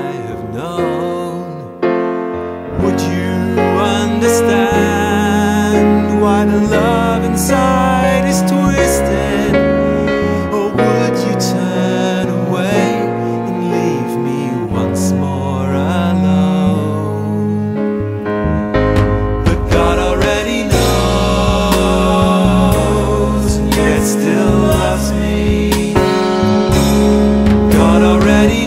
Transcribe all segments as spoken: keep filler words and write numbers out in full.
have known. Would you understand why the love inside is twisted? Or would you turn away and leave me once more alone? But God already knows, and yet still loves me. God already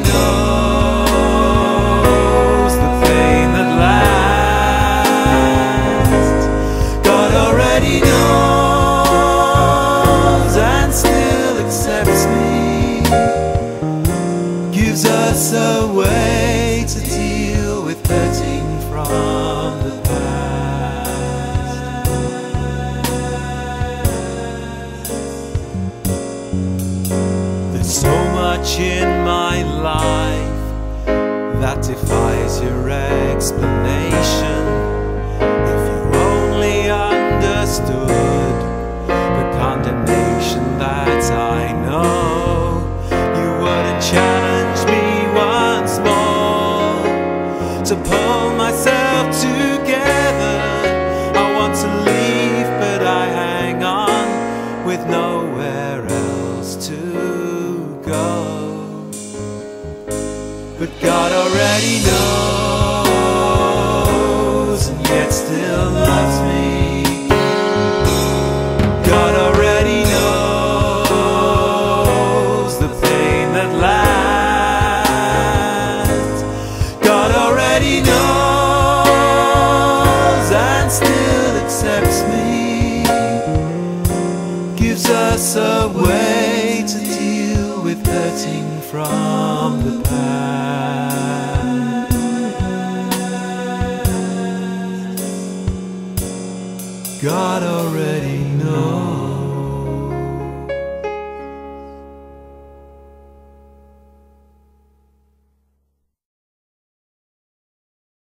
knows the pain that lasts. God already knows and still accepts me. Gives us a way to deal with hurting from the past. There's so much in my life that defies your explanation. If you only understood the condemnation that I know, you wouldn't challenge me once more to pull myself together. I want to leave, but I hang on with nowhere else to go. But God already knows, and yet still loves me. God already knows the pain that lasts. God already knows and still accepts me. Gives us a way to deal with hurting from the past. God already knows.